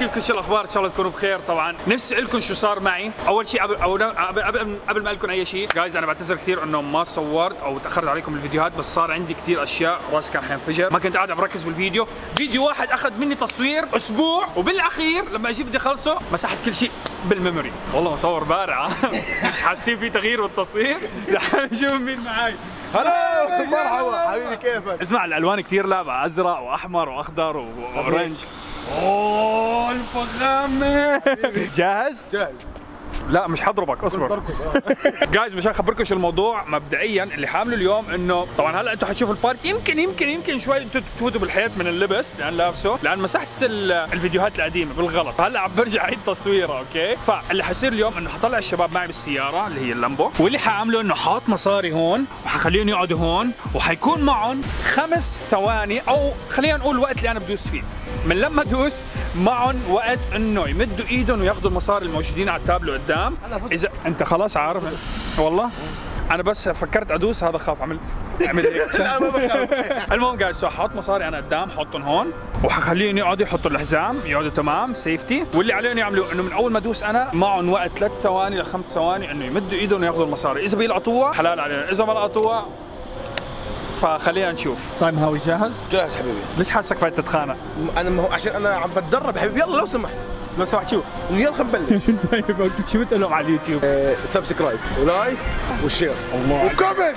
كيفكم؟ شو الاخبار؟ ان شاء الله تكونوا بخير. طبعا نفسي لكم شو صار معي. اول شيء قبل ما اقول لكم اي شيء جايز، انا بعتذر كثير انه ما صورت او تاخرت عليكم الفيديوهات، بس صار عندي كثير اشياء، راسي كان حينفجر، ما كنت قاعد عم ركز بالفيديو. فيديو واحد اخذ مني تصوير اسبوع، وبالاخير لما اجي بدي اخلصه مسحت كل شيء بالميموري. والله مصور بارع. مش حاسين في تغيير بالتصوير؟ رح نشوف مين معي. هلا مرحبا حبيبي، كيفك؟ اسمع الالوان كثير لعبة، ازرق واحمر واخضر واورنج. اوه الفخامة. جاهز؟ جاهز. لا مش حضربك، اصبر. جايز مشان اخبركم شو الموضوع. مبدئيا اللي حامله اليوم انه طبعا هلا انتم حتشوفوا البارت يمكن شوي انتم تفوتوا بالحيط من اللبس لان لابسه، لان مسحت الفيديوهات القديمه بالغلط. هلا عم برجع اعيد تصويره. اوكي، فاللي حيصير اليوم انه حطلع الشباب معي بالسياره اللي هي اللامبو، واللي حاعمله انه حاط مصاري هون وحخليهم يقعدوا هون، وحيكون معهم 5 ثواني او خلينا نقول الوقت اللي انا بدوس فيه. من لما ادوس معهم وقت انه يمدوا ايدهم وياخذوا المصاري الموجودين على التابلو قدام. اذا انت خلاص عارف والله انا بس فكرت ادوس هذا خاف اعمل هيك. لا ما بخاف. المهم جايز حط مصاري انا قدام، حطهم هون وحخليهم يقعدوا يحطوا الحزام، يقعدوا تمام سيفتي. واللي عليهم يعملوا انه من اول ما ادوس انا معهم وقت 3 ثواني ل 5 ثواني انه يمدوا ايدهم وياخذوا المصاري. اذا بيلقطوها حلال عليهم، اذا ما لقطوها فخلينا نشوف. طيب هاوي جاهز؟ جاهز حبيبي. ليش حاسك فايت تتخانق؟ انا ما هو عشان انا عم بتدرب حبيبي. يلا لو سمحت شو؟ يلا خلينا نبلش. طيب شو بتقول لهم على اليوتيوب؟ سبسكرايب ولايك وشير الله وكومنت.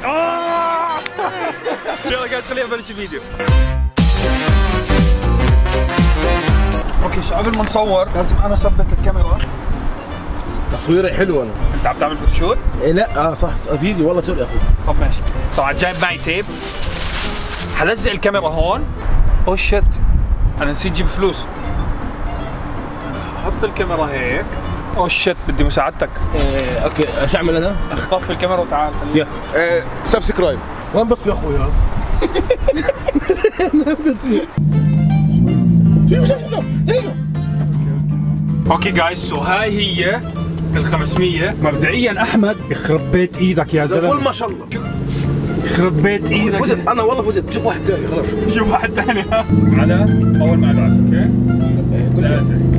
يلا جايز خلينا نبلش الفيديو. اوكي شو قبل ما نصور لازم انا اثبت الكاميرا. تصويري حلو. انا انت عم تعمل فوتوشوت؟ لا صح فيديو والله سوري يا اخوي. طب ماشي. طبعا جايب معي تيب، حلزق الكاميرا هون. اوه شت انا نسيت اجيب فلوس. حط الكاميرا هيك. اوه شت بدي مساعدتك. اوكي ايش اعمل انا؟ اخطف الكاميرا وتعال خليها. سبسكرايب. وين بطفي يا اخوي؟ اوكي جايز سو هاي هي ال 500. مبدئيا احمد يخرب بيت ايدك يا زلمه. قول ما شاء الله. يخرب بيت ايدك. فزت انا والله فزت. شوف واحد ثاني خلاص. شوف واحد ثاني. على اول ما ادعس. اوكي 3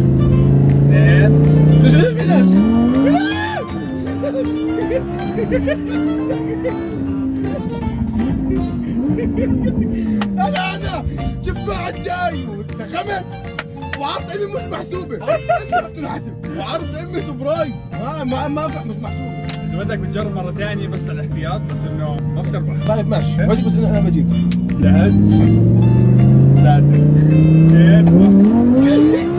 2 انا شوف واحد جاي واتخمت وعرض امي مش محسوبه. انت تنحسب وعرض امي سبرايز. ما مش محسوبه. اذا بدك بتجرب مره ثانيه بس للاحتياط، بس انه ما بتربح. طيب ماشي واجب، بس انا بجيب. جاهز؟ 3 2 1.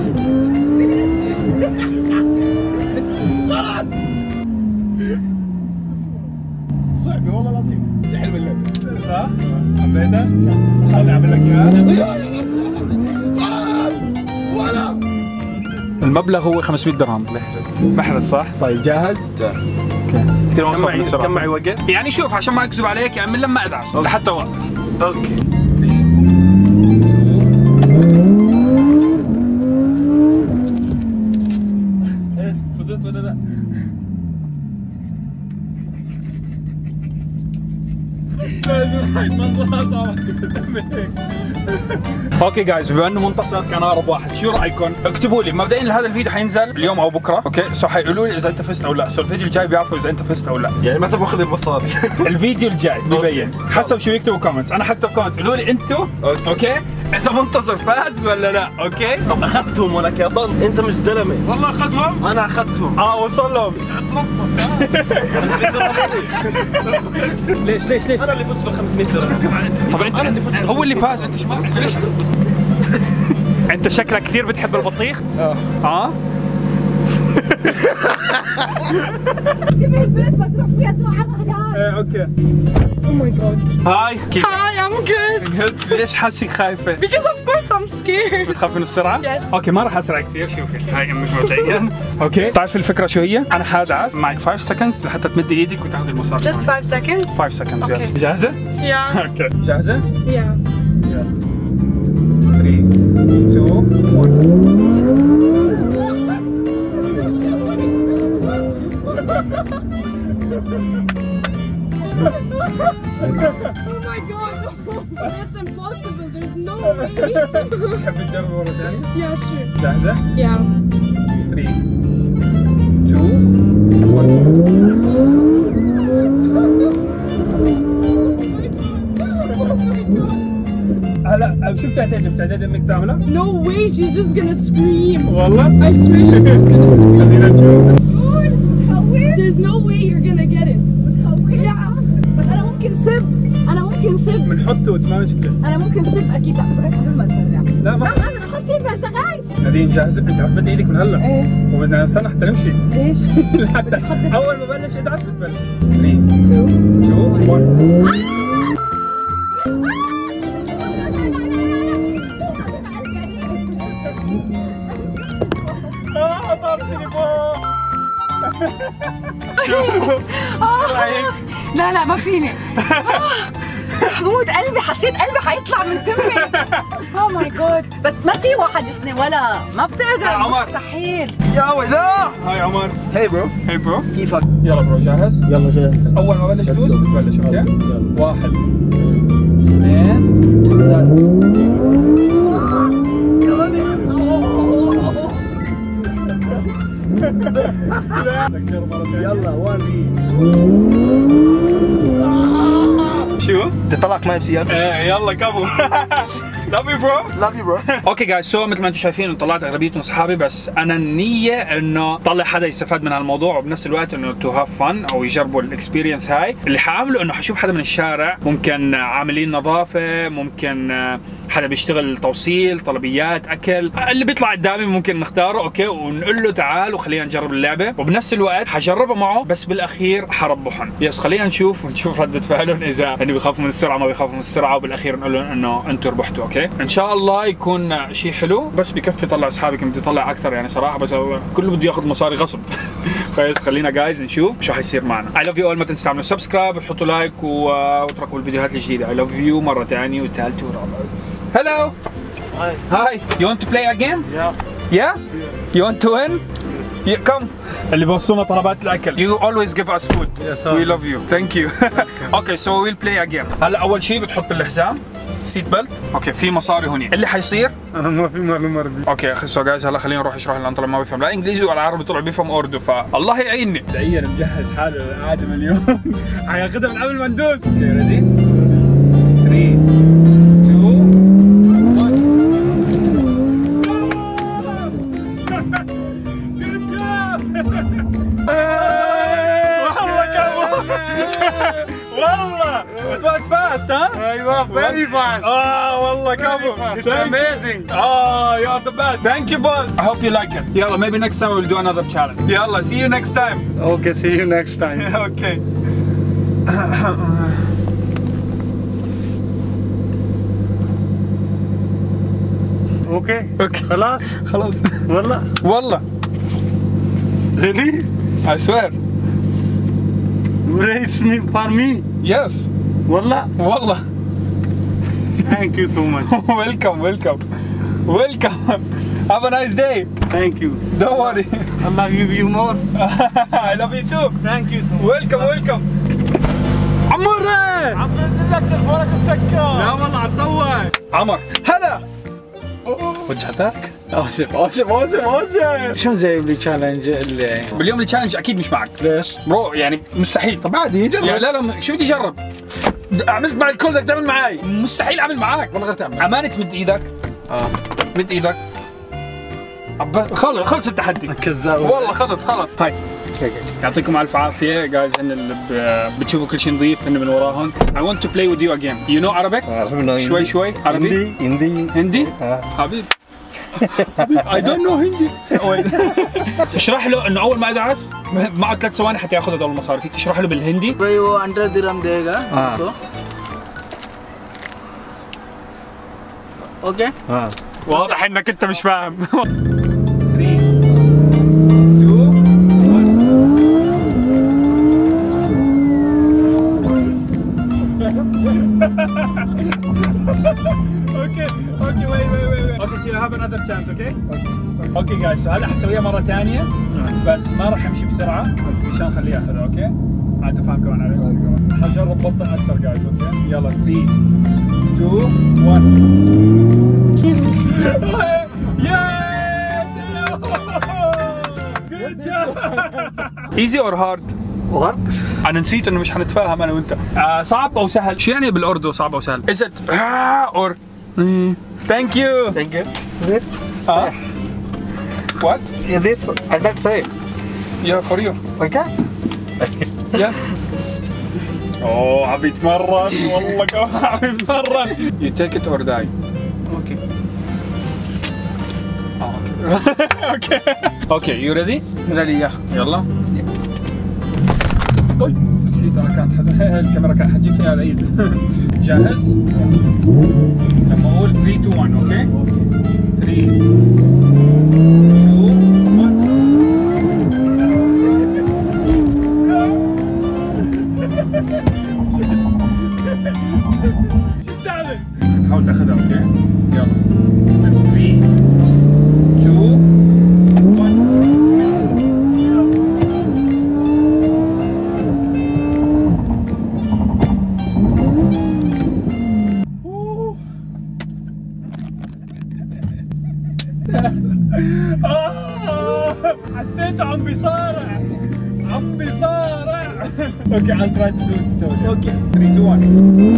صعبه والله العظيم. يا حلو اللعبه. صح؟ حبيتها؟ خليني اعمل لك اياها. ولا المبلغ هو 500 درهم. محرز صح؟ طيب جاهز؟ جاهز. اوكي كم معي وقت؟ يعني شوف عشان ما اكذب عليك، يعني من لما ادعس لحتى اوقف. اوكي. ايش فزت ولا لا؟ اوكي جايز، بما انه منتصر كان اقرب واحد، شو رايكم؟ اكتبوا لي مبدئيا هذا الفيديو حينزل اليوم او بكره. اوكي سو حيقولوا لي اذا انت فزت او لا. سو الفيديو الجاي بيعرفوا اذا انت فزت او لا. يعني متى باخذ المصاري؟ الفيديو الجاي ببين حسب شو يكتبوا كومنتس. انا حكتب كومنت قولوا لي انتوا اوكي اذا منتصر فاز ولا لا. اوكي طب اخذتهم ولك يا طن انت مش زلمه. والله اخذهم. انا اخذتهم. وصل لهم. ليش انا اللي فزت بال 500 درهم. طب انت هو اللي فاز، انت شو انت ليش؟ انت شكلك كثير بتحب البطيخ؟ كيف البيت بتروح فيها سوق اوكي. Oh my god. هاي كيف؟ Hi, I'm good. ليش حاسك خايفة؟ Because of course I'm scared. بتخافي من السرعة؟ Yes. اوكي ما راح اسرع كثير. شوفي هاي امك مبدئيا. اوكي بتعرفي الفكرة شو هي؟ انا حادعس معك 5 seconds لحتى تمدي ايدك وتاخذي المصاري. Just 5 seconds. 5 seconds Okay. يس. جاهزة؟ Yeah. اوكي جاهزة؟ Yeah. 3 2 Oh my god. That's impossible. There's no way. تحبي تجربي مرة ثانية؟ Yeah, sure. جاهزة؟ Yeah. 3 2 1 هلا شو بتعتقد انك تعملها؟ No way, she's just gonna scream. والله؟ I swear she's just gonna scream. خلينا نشوف. There's no way you're gonna get it. Yeah. بس انا ممكن سب بنحط توت ما مشكلة. انا ممكن سب اكيد. لا بس عشان ما تسرع. لا ما انا بحط سيب بس غايز. نادين جاهزة؟ انت هتمد ايدك من هلا. ايه وبدنا نستنى حتى نمشي. ليش؟ حتى اول ما بلش ادعس بتبلش. 3 2 2 1 طار التليفون. لا لا ما فيني. محمود قلبي حسيت قلبي حيطلع من تمي. اوه ماي جاد. بس ما في واحد يسني ولا ما بتقدر. عمر. مستحيل. يا ولا هاي عمر. هاي برو هاي برو. كيفك؟ يلا برو جاهز؟ يلا جاهز اول ما بلش دوس بتبلش اوكي؟ يلا 1 2 يلا 1 شو؟ تطلعك معي بسيارتك؟ ايه يلا كفو. Love you bro. لاف يو برو اوكي جايز سو مثل ما انتم شايفين طلعت اغلبيتهم اصحابي بس انا النيه انه طلع حدا يستفاد من هالموضوع وبنفس الوقت انه تو هاف فن او يجربوا الاكسبيرينس هاي اللي حاعمله انه حشوف حدا من الشارع ممكن عاملين نظافه ممكن حدا بيشتغل توصيل طلبيات اكل اللي بيطلع قدامي ممكن نختاره اوكي ونقول له تعال وخلينا نجرب اللعبه وبنفس الوقت حجربها معه بس بالاخير حربحهم يس خلينا نشوف رده فعلهم اذا هن بيخافوا من السرعه ما بيخافوا من السرعه وبالاخير نقول لهم انه انتم ربحتوا اوكي ان شاء الله يكون شيء حلو بس بكفي طلع اصحابي كنت اطلع اكثر يعني صراحه بس كله بده ياخذ مصاري غصب كويس خلينا جايز نشوف شو حيصير معنا اي لاف يو اول ما تنسوا تعملوا سبسكرايب وتحطوا لايك واتركوا الفيديوهات الجديده اي لاف يو مره ثانيه وثالثه ورابعه هلو هاي يو ونت تو بلاي ا جيم يا يو ونت تو وين come اللي بوصلنا طلبات الاكل you always give us food yes, we love you thank you okay so we'll play a game هلا اول شيء بتحط الحزام سيت بيلت اوكي في مصاري هوني اللي حيصير انا ما في معلومه عربيه اوكي اخي سو جايز هلا خلينا نروح اشرح لان طلع ما بيفهم لا انجليزي ولا عربي طلع بيفهم اردو فالله يعيني مبدئيا مجهز حاله للقعده اليوم حياخذها من قبل ما ندوس اوكي ريدي 3 والله it was fast huh ايوه very fast والله كفو it's amazing you are the best thank you boss I hope you like it يلا maybe next time we'll do another challenge يلا see you next time okay see you next time okay اوكي خلاص والله really I swear it's me for me yes والله thank you so much welcome have a nice day thank you don't worry Allah give you more I love you too thank you so much welcome عمر لك تلفونك مسكر لا والله عم صور عمر هلا وجهتك اسف شو زي التشالنج اللي باليوم التشالنج اكيد مش معك ليش؟ برو يعني مستحيل طب عادي جرب يعني لا شو بدي اجرب عملت معي الكل بدك تعمل معي مستحيل اعمل معك والله غير تعمل امانه تمد ايدك مد ايدك خلص التحدي كذاب والله خلص هاي يعطيكم الف عافيه جايز هن اللي بتشوفوا كل شيء نظيف هن من وراهم I want to play with you again you know Arabic شوي عربي هندي حبيبي I don't know هندي اشرح له انه اول ما ادعس معه 3 ثواني حتى ياخذ هذول المصاري فيك تشرح له بالهندي भाई वो 100 दिरहम देगा तो okay واضح انك انت مش فاهم 3 2 1 Okay, so you have another chance, okay? Okay guys, so هلا حسويها مرة ثانية بس ما راح امشي بسرعة عشان خليه ياخذها، اوكي؟ عاد تفهم كمان عليك. حجرب بطئ أكثر guys، اوكي؟ يلا 3 2 1 ايزي اور هارد؟ انا نسيت انه مش حنتفاهم انا وانت. صعب او سهل؟ شو يعني بالاردو صعب او سهل؟ Is it or thank you. Thank you. What? This I don't say. Yeah, for you. Okay. Yes. اوه عم يتمرن والله كمان عم يتمرن. You take it or die. Okay. Okay. Okay, you ready? Ready, yeah. يلا. نسيت انا كانت الكاميرا كان حتجيب فيها العيد. جاهز؟ لما اقول 3 2 1 اوكي؟ 3 2 1 شو بتعمل؟ نحاول تاخذها اوكي؟ يلا 3 2 حسيته عم بيصارع عم بيصارع. اوكي I'll try to do it slowly. اوكي 3 2 1.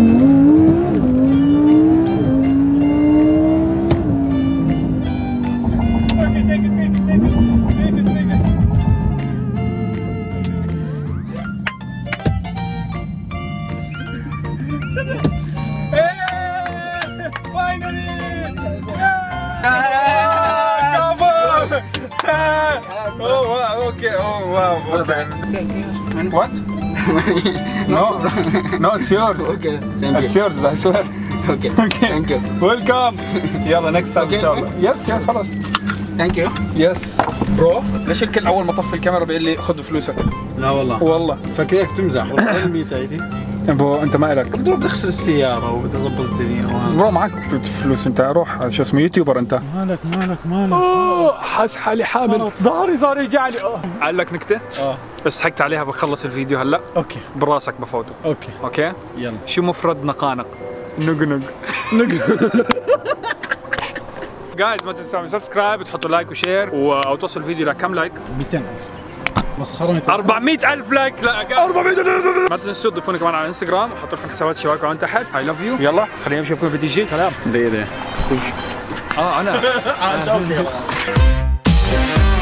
اوكي take it. Finally! Oh wow, okay, oh wow, okay. What? No, it's yours. Okay. Thank you. It's yours, I swear. Okay. Okay. Thank you. Welcome. يلا next time إن شاء الله. Yes, خلاص. Thank you. Yes. Bro, ليش الكل أول ما طفي الكاميرا بيقول لي خذ فلوسك؟ لا والله. والله. فاكرك تمزح. والله الميتة ابو انت ما لك. بدي اغسل السيارة وبدي اظبط الدنيا. برو معك فلوس انت روح شو اسمه يوتيوبر انت. مالك. حاس حالي حامل ظهري صار يوجعني. قال لك نكتة؟ بس حكت عليها بخلص الفيديو هلا. اوكي. براسك بفوته. اوكي؟ يلا. شو مفرد نقانق؟ نقنق. جايز ما تنسوا تعملوا سبسكرايب وتحطوا لايك وشير او توصل الفيديو لكم لايك؟ 200,000 مسخرة. 400,000 لايك. لا 400,000. ما تنسوا تضيفونا كمان على الانستغرام وحطوا لكم حسابات الشباب كمان تحت. اي لاف يو. يلا خلينا نشوفكم في DJ. سلام. دقيقة. انا